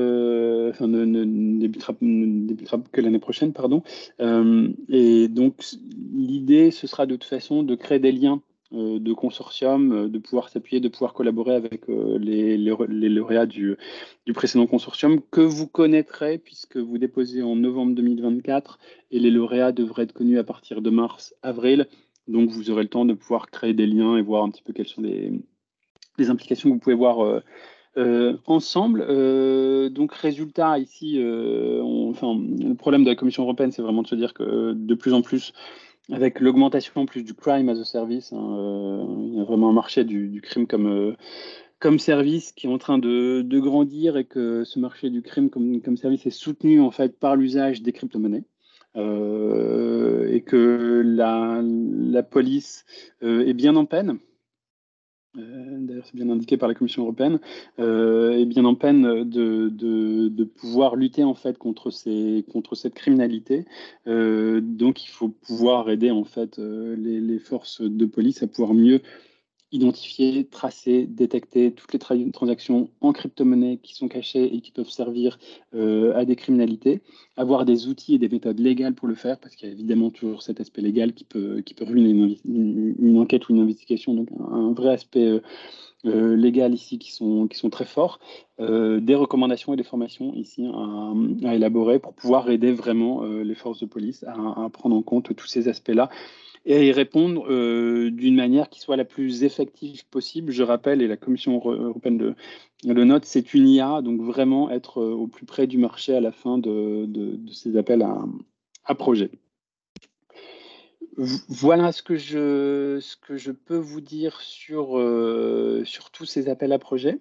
ne débutera que l'année prochaine, pardon. Et donc, l'idée, ce sera de toute façon de créer des liens de consortium, de pouvoir s'appuyer, de pouvoir collaborer avec les lauréats du précédent consortium que vous connaîtrez puisque vous déposez en novembre 2024 et les lauréats devraient être connus à partir de mars-avril. Donc, vous aurez le temps de pouvoir créer des liens et voir un petit peu quelles sont les implications que vous pouvez voir ensemble. Donc, résultat, ici, le problème de la Commission européenne, c'est vraiment de se dire que de plus en plus, avec l'augmentation en plus du crime as a service, il y a vraiment un marché du crime comme service qui est en train de grandir et que ce marché du crime comme service est soutenu en fait par l'usage des crypto-monnaies. Et que la police est bien en peine. D'ailleurs, c'est bien indiqué par la Commission européenne, est bien en peine de pouvoir lutter en fait contre cette criminalité. Donc, il faut pouvoir aider en fait les forces de police à pouvoir mieux identifier, tracer, détecter toutes les transactions en crypto-monnaie qui sont cachées et qui peuvent servir à des criminalités, avoir des outils et des méthodes légales pour le faire, parce qu'il y a évidemment toujours cet aspect légal qui peut ruiner une enquête ou une investigation, donc un vrai aspect légal ici qui sont très forts, des recommandations et des formations ici à élaborer pour pouvoir aider vraiment les forces de police à prendre en compte tous ces aspects-là et à y répondre d'une manière qui soit la plus effective possible. Je rappelle, et la Commission européenne le note, c'est une IA, donc vraiment être au plus près du marché à la fin de ces appels à projets. Voilà ce que je peux vous dire sur tous ces appels à projets.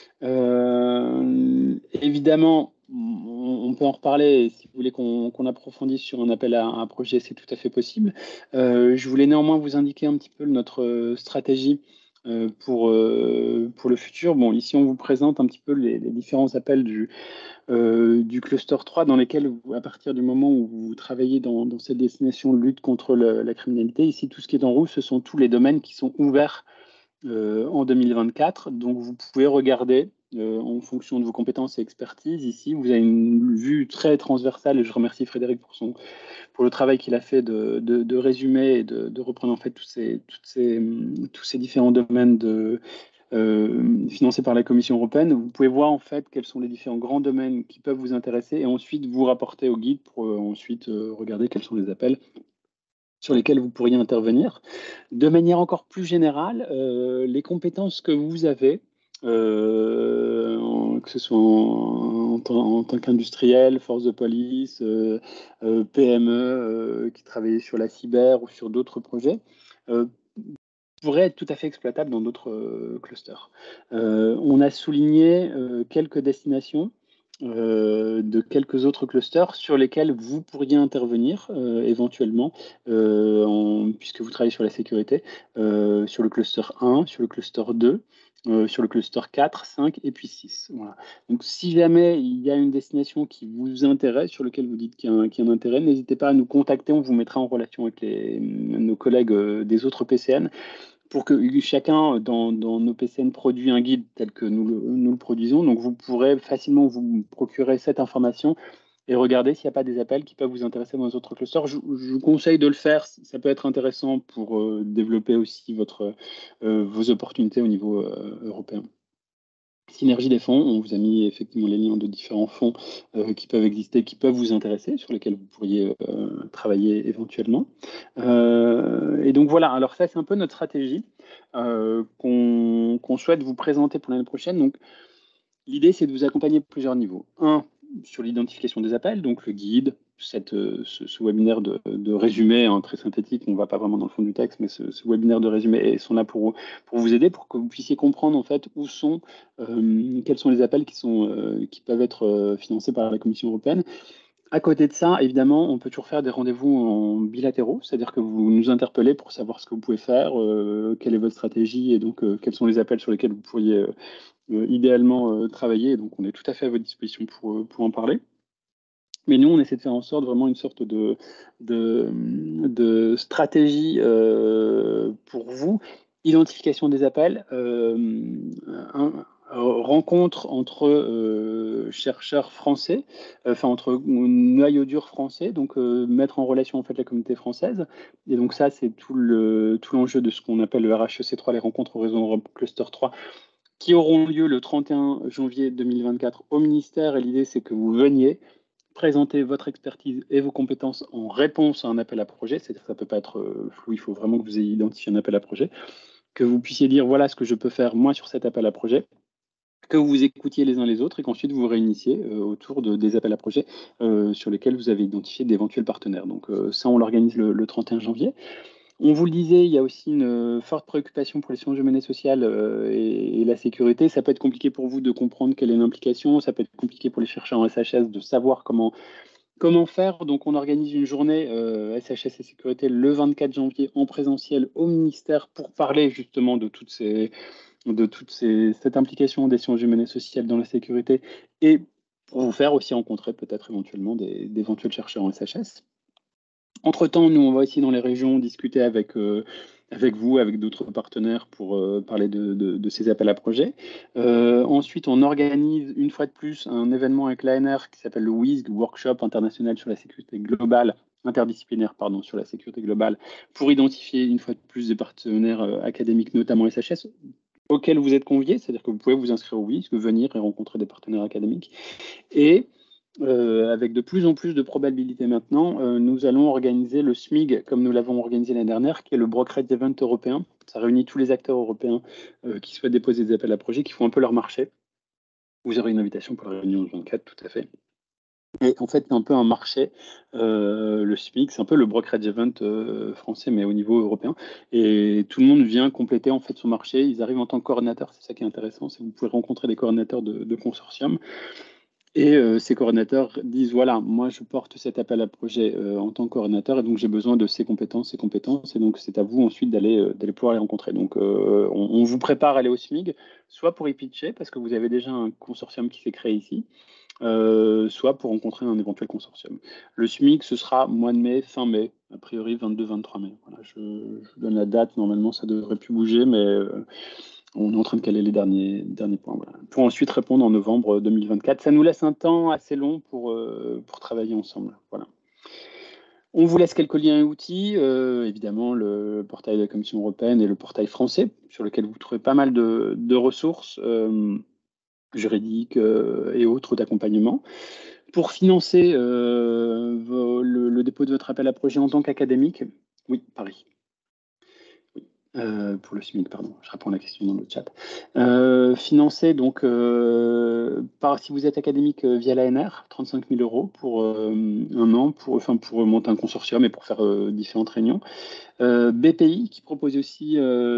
Évidemment, on peut en reparler. Si vous voulez qu'on approfondisse sur un appel à un projet, c'est tout à fait possible. Je voulais néanmoins vous indiquer un petit peu notre stratégie pour le futur. Bon, ici, on vous présente un petit peu les différents appels du cluster 3 dans lesquels, à partir du moment où vous travaillez dans cette destination de lutte contre la criminalité, ici, tout ce qui est en rouge, ce sont tous les domaines qui sont ouverts en 2024. Donc, vous pouvez regarder en fonction de vos compétences et expertises. Ici, vous avez une vue très transversale et je remercie Frédéric pour le travail qu'il a fait de résumer et de reprendre en fait tous ces différents domaines financés par la Commission européenne. Vous pouvez voir en fait quels sont les différents grands domaines qui peuvent vous intéresser et ensuite vous rapporter au guide pour ensuite regarder quels sont les appels sur lesquels vous pourriez intervenir. De manière encore plus générale, les compétences que vous avez, que ce soit en tant qu'industriel, force de police, PME qui travaillait sur la cyber ou sur d'autres projets, pourraient être tout à fait exploitables dans d'autres clusters. On a souligné quelques destinations de quelques autres clusters sur lesquels vous pourriez intervenir éventuellement, puisque vous travaillez sur la sécurité, sur le cluster 1, sur le cluster 2, sur le cluster 4, 5 et puis 6. Voilà. Donc si jamais il y a une destination qui vous intéresse, sur laquelle vous dites qu'il y a un intérêt, n'hésitez pas à nous contacter, on vous mettra en relation avec nos collègues des autres PCN pour que chacun dans nos PCN produit un guide tel que nous le produisons. Donc, vous pourrez facilement vous procurer cette information et regarder s'il n'y a pas des appels qui peuvent vous intéresser dans les autres clusters. Je vous conseille de le faire. Ça peut être intéressant pour développer aussi vos opportunités au niveau européen. Synergie des fonds, on vous a mis effectivement les liens de différents fonds qui peuvent exister, qui peuvent vous intéresser, sur lesquels vous pourriez travailler éventuellement. Et donc voilà, alors ça c'est un peu notre stratégie qu'on souhaite vous présenter pour l'année prochaine. Donc l'idée c'est de vous accompagner à plusieurs niveaux. Un, sur l'identification des appels, donc le guide, ce webinaire de résumé très synthétique, on ne va pas vraiment dans le fond du texte, mais ce webinaire de résumé sont là pour vous aider, pour que vous puissiez comprendre en fait quels sont les appels qui peuvent être financés par la Commission européenne. À côté de ça, évidemment, on peut toujours faire des rendez-vous en bilatéraux, c'est-à-dire que vous nous interpellez pour savoir ce que vous pouvez faire, quelle est votre stratégie et donc quels sont les appels sur lesquels vous pourriez idéalement travailler. Donc, on est tout à fait à votre disposition pour en parler. Mais nous, on essaie de faire en sorte vraiment une sorte de stratégie pour vous. Identification des appels, rencontre entre chercheurs français, enfin entre noyaux durs français, donc mettre en relation en fait la communauté française. Et donc ça, c'est tout l'enjeu de ce qu'on appelle le RHEC3, les rencontres au réseau Europe Cluster 3, qui auront lieu le 31 janvier 2024 au ministère. Et l'idée, c'est que vous veniez présenter votre expertise et vos compétences en réponse à un appel à projet. C'est-à-dire que ça ne peut pas être flou, il faut vraiment que vous ayez identifié un appel à projet, que vous puissiez dire voilà ce que je peux faire moi sur cet appel à projet, que vous vous écoutiez les uns les autres et qu'ensuite vous vous réunissiez autour des appels à projets sur lesquels vous avez identifié d'éventuels partenaires. Donc ça, on l'organise le 31 janvier. On vous le disait, il y a aussi une forte préoccupation pour les sciences humaines et sociales et la sécurité. Ça peut être compliqué pour vous de comprendre quelle est l'implication, ça peut être compliqué pour les chercheurs en SHS de savoir comment faire. Donc on organise une journée SHS et sécurité le 24 janvier en présentiel au ministère pour parler justement de cette implication des sciences humaines et sociales dans la sécurité et pour vous faire aussi rencontrer peut-être éventuellement d'éventuels chercheurs en SHS. Entre-temps, nous, on va aussi dans les régions discuter avec vous, avec d'autres partenaires pour parler de ces appels à projets. Ensuite, on organise une fois de plus un événement avec l'ANR qui s'appelle le WISG, Workshop international sur la sécurité globale, interdisciplinaire, pardon, sur la sécurité globale, pour identifier une fois de plus des partenaires académiques, notamment SHS, auxquels vous êtes conviés, c'est-à-dire que vous pouvez vous inscrire au WISG, venir et rencontrer des partenaires académiques. Et avec de plus en plus de probabilité maintenant, nous allons organiser le SMIG comme nous l'avons organisé l'année dernière, qui est le Brokerage Event européen. Ça réunit tous les acteurs européens qui souhaitent déposer des appels à projets, qui font un peu leur marché. Vous aurez une invitation pour la réunion du 24, tout à fait. Et en fait, c'est un peu un marché, le SMIC, c'est un peu le brokerage event français, mais au niveau européen. Et tout le monde vient compléter en fait son marché. Ils arrivent en tant que coordinateur, c'est ça qui est intéressant, c'est que vous pouvez rencontrer des coordinateurs de consortium. Et ces coordinateurs disent, voilà, moi je porte cet appel à projet en tant que coordinateur, et donc j'ai besoin de ces compétences, et donc c'est à vous ensuite d'aller pouvoir les rencontrer. Donc on vous prépare à aller au SMIG, soit pour y pitcher, parce que vous avez déjà un consortium qui s'est créé ici, soit pour rencontrer un éventuel consortium. Le SMIC, ce sera mois de mai, fin mai, a priori 22-23 mai. Voilà, je donne la date, normalement ça devrait plus bouger, mais on est en train de caler les derniers points. Voilà. Pour ensuite répondre en novembre 2024. Ça nous laisse un temps assez long pour travailler ensemble. Voilà. On vous laisse quelques liens et outils, évidemment le portail de la Commission européenne et le portail français, sur lequel vous trouvez pas mal de ressources juridiques et autres d'accompagnement. Pour financer le dépôt de votre appel à projet en tant qu'académique, oui, Paris. Pour le SMIC, pardon, je réponds à la question dans le chat. Financer, donc, si vous êtes académique via l'ANR, 35 000 € pour un an, pour monter un consortium et pour faire différentes réunions. BPI, qui propose aussi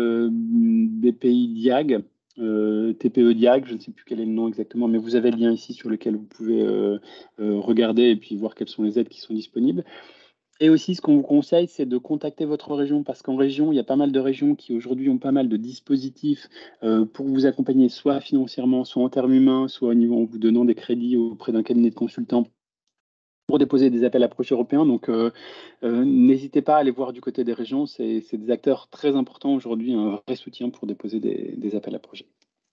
BPI Diag, TPE Diag, je ne sais plus quel est le nom exactement, mais vous avez le lien ici sur lequel vous pouvez regarder et puis voir quelles sont les aides qui sont disponibles. Et aussi, ce qu'on vous conseille, c'est de contacter votre région, parce qu'en région, il y a pas mal de régions qui aujourd'hui ont pas mal de dispositifs pour vous accompagner, soit financièrement, soit en termes humains, soit au niveau en vous donnant des crédits auprès d'un cabinet de consultants pour déposer des appels à projets européens. Donc, n'hésitez pas à aller voir du côté des régions. C'est des acteurs très importants aujourd'hui, un vrai soutien pour déposer des appels à projets.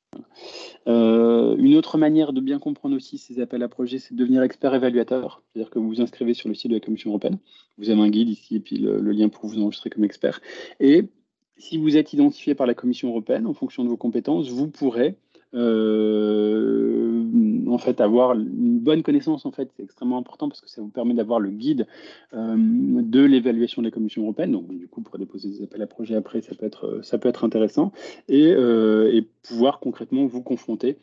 Une autre manière de bien comprendre aussi ces appels à projets, c'est de devenir expert évaluateur. C'est-à-dire que vous vous inscrivez sur le site de la Commission européenne. Vous avez un guide ici et puis le lien pour vous enregistrer comme expert. Et si vous êtes identifié par la Commission européenne en fonction de vos compétences, vous pourrez en fait avoir une bonne connaissance. En fait, c'est extrêmement important parce que ça vous permet d'avoir le guide de l'évaluation de la Commission européenne. Donc, du coup, pour déposer des appels à projets après, ça peut être intéressant et pouvoir concrètement vous confronter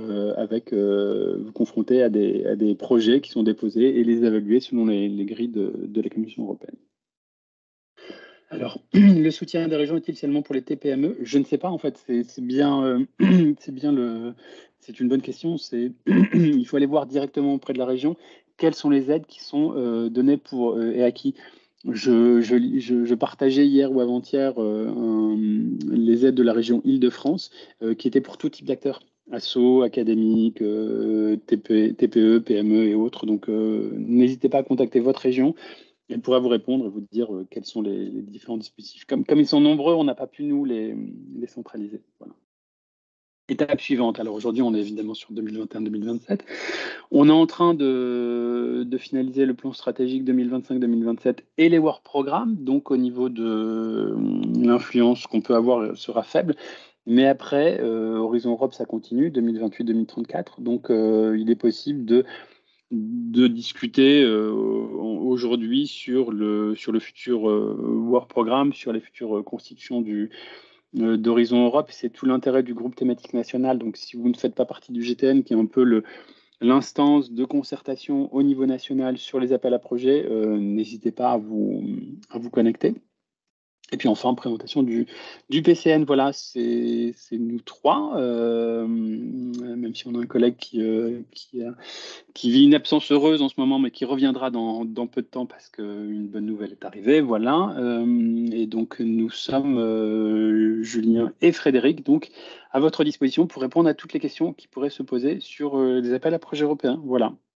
à des projets qui sont déposés et les évaluer selon les grilles de la Commission européenne. Alors, le soutien des régions est-il seulement pour les TPME? Je ne sais pas, en fait, c'est une bonne question. Il faut aller voir directement auprès de la région quelles sont les aides qui sont données et à qui. Je partageais hier ou avant-hier les aides de la région Île-de-France qui étaient pour tout type d'acteurs. asso, académiques, TPE, PME et autres. Donc, n'hésitez pas à contacter votre région. Elle pourra vous répondre et vous dire quels sont les différents dispositifs. Comme ils sont nombreux, on n'a pas pu, nous, les centraliser. Voilà. Étape suivante. Alors aujourd'hui, on est évidemment sur 2021-2027. On est en train de finaliser le plan stratégique 2025-2027 et les work programmes. Donc au niveau de l'influence qu'on peut avoir sera faible. Mais après, Horizon Europe, ça continue, 2028-2034. Donc il est possible de discuter aujourd'hui sur le futur work programme, sur les futures constitutions d'Horizon Europe. C'est tout l'intérêt du groupe thématique national. Donc, si vous ne faites pas partie du GTN, qui est un peu l'instance de concertation au niveau national sur les appels à projets, n'hésitez pas à vous connecter. Et puis enfin, présentation du PCN, voilà, c'est nous trois, même si on a un collègue qui vit une absence heureuse en ce moment, mais qui reviendra dans peu de temps parce qu'une bonne nouvelle est arrivée, voilà. Et donc nous sommes Julien et Frédéric, donc à votre disposition pour répondre à toutes les questions qui pourraient se poser sur les appels à projets européens, voilà.